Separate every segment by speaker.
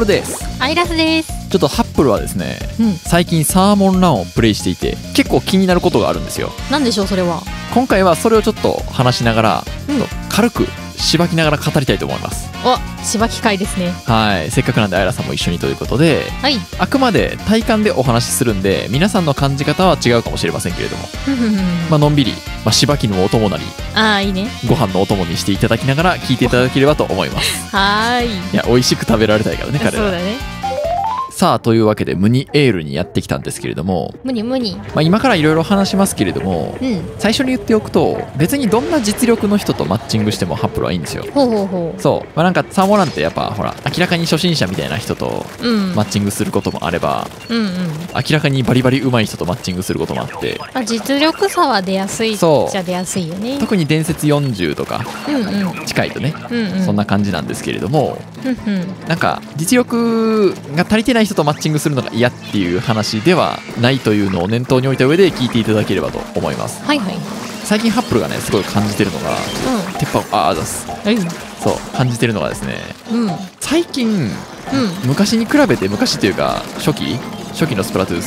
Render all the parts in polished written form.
Speaker 1: ルです。
Speaker 2: アイラスです。
Speaker 1: ちょっとハップルはですね、最近サーモンランをプレイしていて結構気になることがあるんですよ。
Speaker 2: なんでしょうそれは。
Speaker 1: 今回はそれをちょっと話しながら、軽くしばきながら語りたいと思います。
Speaker 2: お、しばき会ですね。
Speaker 1: はい、せっかくなんでアイラさんも一緒にということで、
Speaker 2: はい、
Speaker 1: あくまで体感でお話しするんで皆さんの感じ方は違うかもしれませんけれどものんびり、しばきのお供なり
Speaker 2: いいね、
Speaker 1: ご飯のお供にしていただきながら聞いていただければと思います。
Speaker 2: はい
Speaker 1: や、美味しく食べられたいからね、彼ら。
Speaker 2: そうだね。
Speaker 1: さあ、というわけでムニエールにやってきたんですけれども、
Speaker 2: ムニムニ、
Speaker 1: 今からいろいろ話しますけれども、最初に言っておくと別にどんな実力の人とマッチングしてもハップルはいいんですよ。
Speaker 2: ほうほうほう。
Speaker 1: そう、なんかサーモンランってやっぱほら明らかに初心者みたいな人とマッチングすることもあれば、明らかにバリバリ上手い人とマッチングすることもあって、
Speaker 2: 実力差は出やすいっちゃ出やすいよね。
Speaker 1: 特に伝説40とか近いとね、そんな感じなんですけれども、なんか実力が足りてない人とマッチングするのが嫌っていう話ではないというのを念頭に置いた上で聞いていただければと思います。
Speaker 2: はいはい。
Speaker 1: 最近ハップルがねすごい感じてるのが、鉄板出す、そう感じてるのがですね、最近、昔に比べて、昔というか初期のスプラトゥーン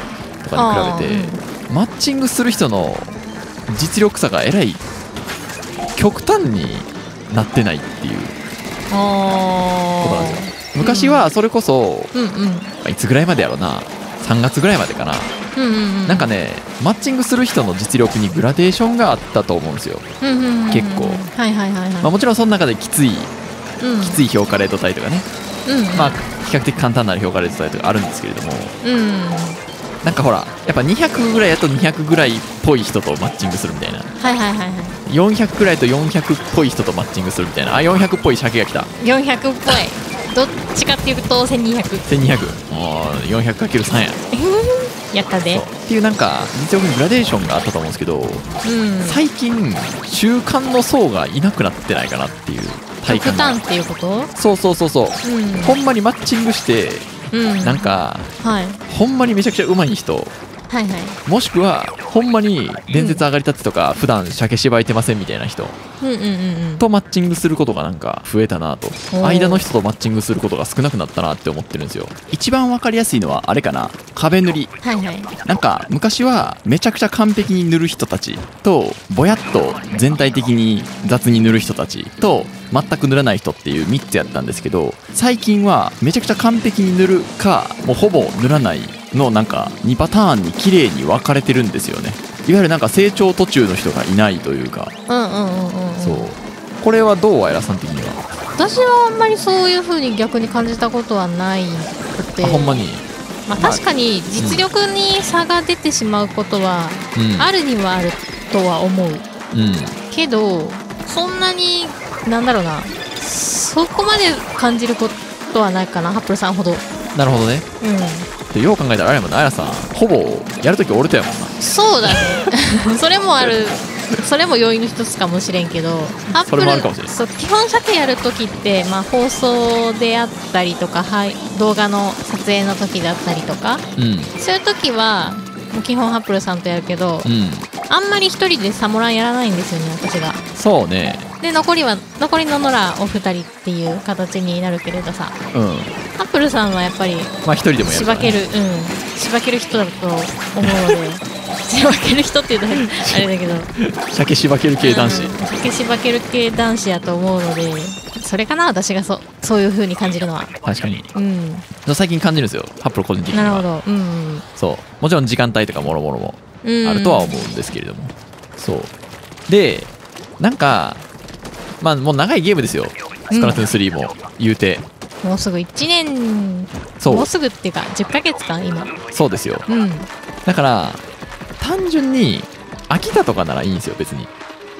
Speaker 1: 3とかに比べて、マッチングする人の実力差がえらい極端になってないっていうことなんですよ。昔はそれこそ、いつぐらいまでやろうな、3月ぐらいまでかな、なんかねマッチングする人の実力にグラデーションがあったと思うんですよ、結構。もちろんその中できつい評価レート帯とかね、比較的簡単な評価レート帯とかあるんですけれども、なんかほらやっぱ200ぐらいだと200ぐらいっぽい人とマッチングするみたいな、400ぐらいと400っぽい人とマッチングするみたいな。400っぽい鮭が来た。
Speaker 2: 400っぽい、どっちかっていうと1200、
Speaker 1: 400×3 や
Speaker 2: やったで
Speaker 1: っていう、なんか実力にグラデーションがあったと思うんですけど、最近中間の層がいなくなってないかなっていう体感が。
Speaker 2: 極端っていうこと？
Speaker 1: そう、ほんまにマッチングして、なんか、ほんまにめちゃくちゃ上手い人、もしくはほんまに伝説上がりたてとか、普段鮭しばいてませんみたいな人とマッチングすることがなんか増えたなと、間の人とマッチングすることが少なくなったなって思ってるんですよ。一番わかりやすいのはあれかな、壁塗り。なんか昔はめちゃくちゃ完璧に塗る人たちと、ぼやっと全体的に雑に塗る人たちと、全く塗らない人っていう3つやったんですけど、最近はめちゃくちゃ完璧に塗るか、もうほぼ塗らないのなんか2パターンに綺麗に分かれてるんですよね。いわゆるなんか成長途中の人がいないというか、そう。これはどう、アイラさん的には？
Speaker 2: 私はあんまりそういう風に逆に感じたことはないくて。
Speaker 1: ほんまに。
Speaker 2: 確かに実力に差が出てしまうことはあるにはあるとは思う、けどそんなになんだろうな、そこまで感じることはないかな、ハップルさんほど。
Speaker 1: なるほどね。でよう考えたらあれやもんな、あやさんほぼやるとき俺とやもんな。そう
Speaker 2: だねそれもある、それも要因の一つかもしれんけど、
Speaker 1: それもあるかもしれない。
Speaker 2: そう、基本鮭やるときって、放送であったりとか、動画の撮影の時だったりとか、そういう時はもう基本ハップルさんとやるけど、あんまり一人でサモランやらないんですよね、私が。
Speaker 1: そうね。で
Speaker 2: 残りのノラお二人っていう形になるけれどさ、ハップルさんはやっぱり
Speaker 1: 一人でもやるからね、
Speaker 2: しばける人だと思うのでしばける人っていうとあれだけど
Speaker 1: 鮭しばける系男子、
Speaker 2: 鮭しばける系男子やと思うので、それかな、私がそういう風に感じるのは。
Speaker 1: 確かに、最近感じるんですよ、ハップル個人的には。
Speaker 2: なるほど、
Speaker 1: そう、もちろん時間帯とかもろもろもあるとは思うんですけれども、そうで、なんかもう長いゲームですよ、スプラトゥーン3も言うて。
Speaker 2: もうすぐ1年、もうすぐっていうか10ヶ月間今。
Speaker 1: そうですよ、だから単純に飽きたとかならいいんですよ、別に。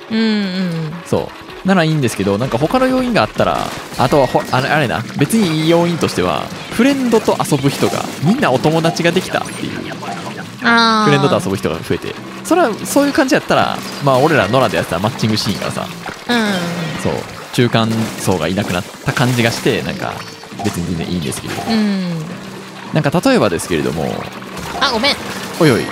Speaker 1: そうならいいんですけど、なんか他の要因があったら、あとはあれな、別にいい要因としてはフレンドと遊ぶ人がみんなお友達ができたっていう、フレンドと遊ぶ人が増えて、それはそういう感じやったら、俺らノラでやってたマッチングシーンからさ、そう中間層がいなくなった感じがして、なんか別に全然いいんですけど、なんか例えばですけれども、
Speaker 2: ごめん、
Speaker 1: おいおい、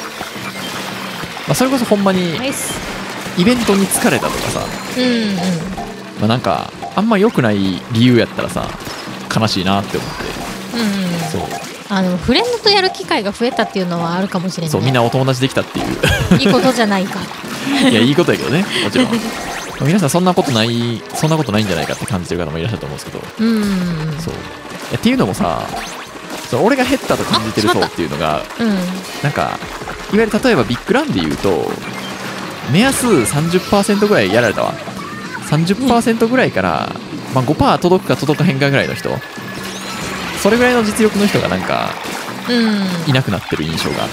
Speaker 1: それこそほんまにイベントに疲れたとかさ、なんかあんま良くない理由やったらさ、 悲しいなって思って、
Speaker 2: そうフレンドとやる機会が増えたっていうのはあるかもしれない。
Speaker 1: そうみんなお友達できたっていう
Speaker 2: いいことじゃないか
Speaker 1: いやいいことやけどね、もちろん皆さんそんなことないんじゃないかって感じてる方もいらっしゃると思うんですけど、そうっていうのもさ、俺が減ったと感じてる層っていうのが、なんかいわゆる例えばビッグランで言うと目安 30% ぐらいやられたわ。 30% ぐらいから、5% 届くか届かへんかぐらいの人、それぐらいの実力の人がなんかいなくなってる印象があって、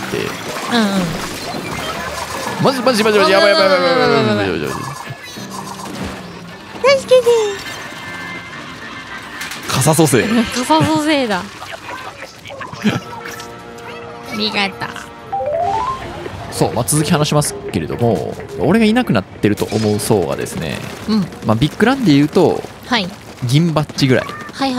Speaker 1: マジやばいやばい
Speaker 2: 助けて
Speaker 1: 傘蘇生
Speaker 2: 傘蘇生だありがとう。
Speaker 1: そう、続き話しますけれども、俺がいなくなってると思う層がですね、ビッグランで言うと、銀バッジぐらい、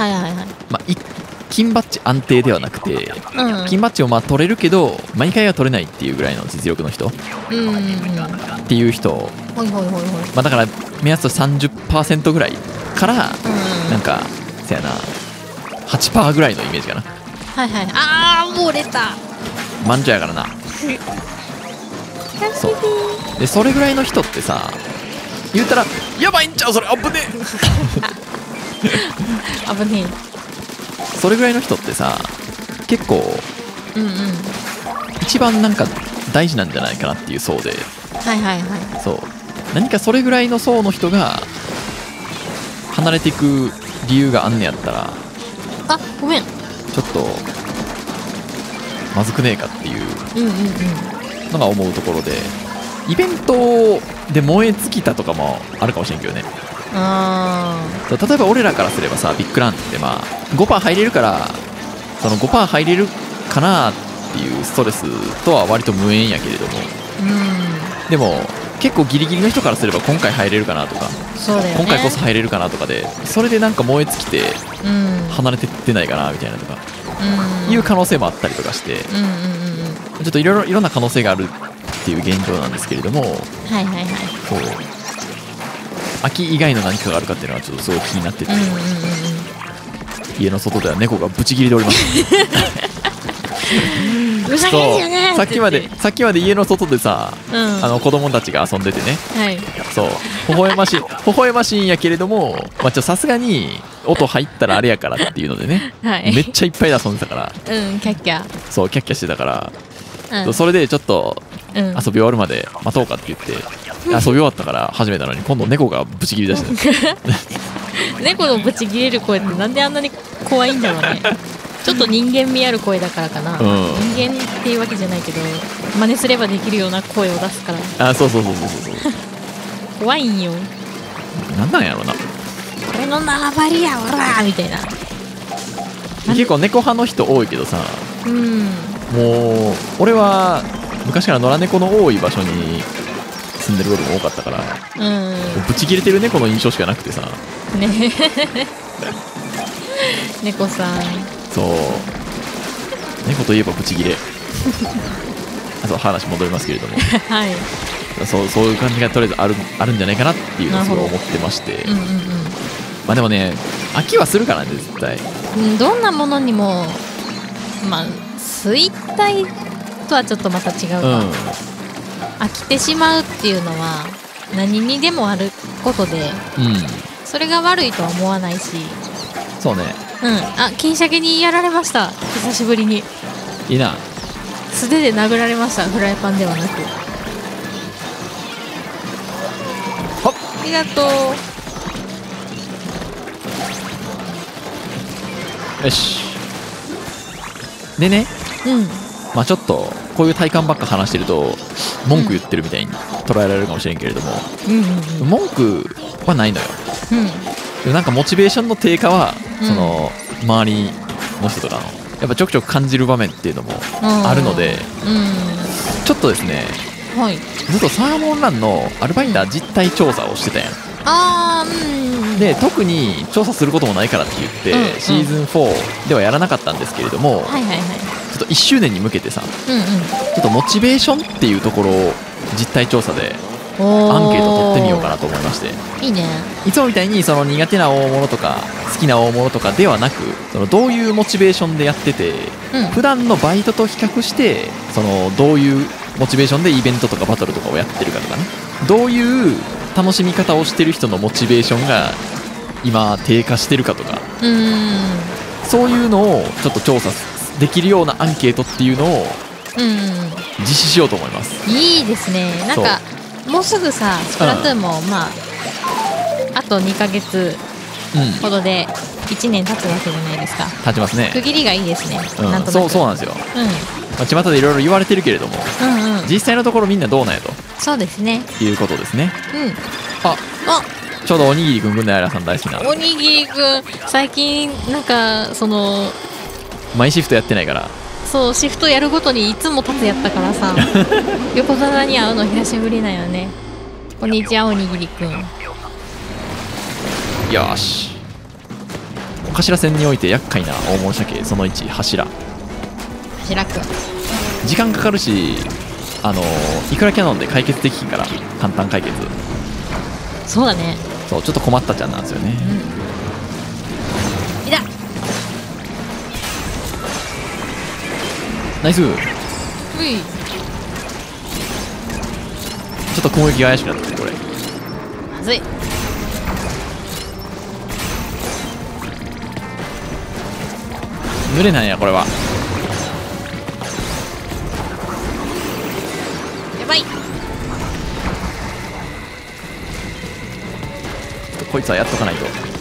Speaker 1: 金バッジ安定ではなくて、金バッジを取れるけど毎回は取れないっていうぐらいの実力の人っていう人、だから目安と 30% ぐらいから、なんかせやな 8% ぐらいのイメージかな。
Speaker 2: あー漏れた
Speaker 1: 満潮やからな。そうでそれぐらいの人ってさ、言うたらやばいんちゃうそれ、危ね
Speaker 2: え危ねえ。
Speaker 1: それぐらいの人ってさ、結構、一番なんか大事なんじゃないかなっていう層で、そう何かそれぐらいの層の人が離れていく理由があんねやったら、
Speaker 2: ごめん、
Speaker 1: ちょっとまずくねえかっていうのが思うところで、イベントで燃え尽きたとかもあるかもしれんけどね。例えば俺らからすればさ、ビッグランって 5% 入れるから、その 5% 入れるかなっていうストレスとは割と無縁やけれども、でも結構ギリギリの人からすれば今回入れるかなとか、今回こそ入れるかなとかで、それでなんか燃え尽きて離れてってないかなみたいなとかいう可能性もあったりとかして、ちょっといろんな可能性があるっていう現状なんですけれども、そう秋以外の何かがあるかっていうのはちょっとすごい気になってて、家の外では猫がブチ切りでおりますそうさっきまで家の外でさ、子供たちが遊んでてね、そう微笑ましいんやけれども、さすがに音入ったらあれやからっていうのでね、めっちゃいっぱいで遊んでたから、
Speaker 2: キャッキャ
Speaker 1: そうキャッキャしてたから、それでちょっと遊び終わるまで待とうかって言って遊び終わったから始めたのに、今度猫がブチ切り出して
Speaker 2: 猫のブチ切れる声ってなんであんなに怖いんだろうね。ちょっと人間味ある声だからかな、人間っていうわけじゃないけど真似すればできるような声を出すから。
Speaker 1: そう
Speaker 2: 怖いんよ。
Speaker 1: なんなんやろな、
Speaker 2: これの縄張りやおらみたいな。
Speaker 1: 結構猫派の人多いけどさ、もう俺は昔から野良猫の多い場所に住んでることも多かったから、ブチ切れてる猫の印象しかなくてさ
Speaker 2: ね猫さん、
Speaker 1: そう猫といえばブチ切れそう話戻りますけれどもそういう感じがとりあえずあるんじゃないかなっていうのをすごい思ってまして、でもね飽きはするからね絶対、
Speaker 2: どんなものにも衰退とはちょっとまた違うか、飽きてしまうっていうのは何にでもあることで、それが悪いとは思わないし。
Speaker 1: そうね、
Speaker 2: 金鮭にやられました。久しぶりに
Speaker 1: いいな。
Speaker 2: 素手で殴られました。フライパンではなく。ありがと
Speaker 1: う。よしでね、ちょっとこういう体感ばっか話してると文句言ってるみたいに捉えられるかもしれんけれども、文句はないのよ、でもなんかモチベーションの低下は、その周りの人とかのやっぱちょくちょく感じる場面っていうのもあるので、ちょっとですね、ずっとサーモンランのアルバイター実態調査をしてたやん。で特に調査することもないからって言って、シーズン4ではやらなかったんですけれども、ちょっと1周年に向けてさ、ちょっとモチベーションっていうところを実態調査でアンケート取ってみようかなと思いまして。
Speaker 2: いいね。
Speaker 1: いつもみたいにその苦手な大物とか好きな大物とかではなく、そのどういうモチベーションでやってて、普段のバイトと比較してそのどういうモチベーションでイベントとかバトルとかをやってるかとかね、どういう楽しみ方をしてる人のモチベーションが今低下してるかとか、そういうのをちょっと調査できるようなアンケートっていうのを実施しようと思います。
Speaker 2: いいですね。なんかもうすぐさスプラトゥーンもあと2ヶ月ほどで1年経つわけじゃないですか。
Speaker 1: 経ちますね。
Speaker 2: 区切りがいいですね。なんとなく
Speaker 1: そうなんですよ。巷でいろいろ言われてるけれども、実際のところみんなどうなんやと。
Speaker 2: そうですね。
Speaker 1: いうことですね。ちょうどおにぎりくんぐんだやらさん大好きな。
Speaker 2: おにぎりくん最近なんかその
Speaker 1: 毎シフトやってないから。
Speaker 2: そう、シフトやるごとにいつも立つやったからさ横綱に会うの久しぶりだよね。こんにちはおにぎりくん。
Speaker 1: よし、頭線において厄介な大物鮭その1、柱くん。時間かかるし、いくらキャノンで解決できひんから、簡単解決。
Speaker 2: そうだね。
Speaker 1: そう、ちょっと困ったちゃんなんですよね。
Speaker 2: いた。
Speaker 1: ナイス。ちょっと攻撃が怪しくなってるこれ。
Speaker 2: まずい。
Speaker 1: 濡れないやこれは。
Speaker 2: やばい。
Speaker 1: こいつはやっとかないと。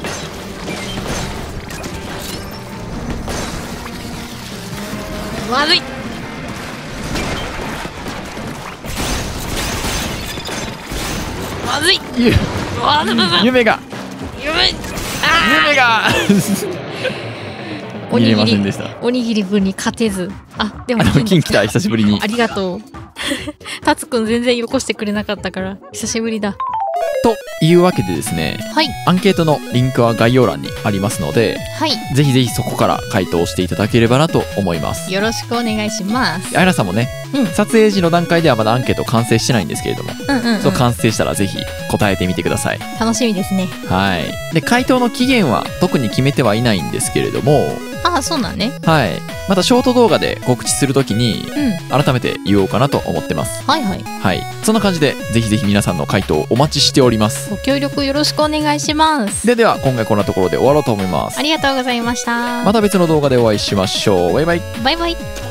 Speaker 2: まずい。まずい。
Speaker 1: 夢が見れませんでした。
Speaker 2: おにぎりくんに勝てず。でも
Speaker 1: 金来た。久しぶりに。
Speaker 2: ありがとうタツくん全然よこしてくれなかったから久しぶりだ。
Speaker 1: というわけでですね、アンケートのリンクは概要欄にありますので、ぜひぜひそこから回答していただければなと思います。
Speaker 2: よろしくお願いします。
Speaker 1: あやらさんもね、撮影時の段階ではまだアンケート完成してないんですけれども、そう完成したらぜひ答えてみてください。
Speaker 2: 楽しみですね。
Speaker 1: で回答の期限は特に決めてはいないんですけれども、
Speaker 2: そうなんね。
Speaker 1: またショート動画で告知するときに改めて言おうかなと思ってます。そんな感じでぜひぜひ皆さんの回答お待ちしております。
Speaker 2: ご協力よろしくお願いします。
Speaker 1: では今回こんなところで終わろうと思います。
Speaker 2: ありがとうございました。
Speaker 1: また別の動画でお会いしましょう。バイバイ。
Speaker 2: バイバイ。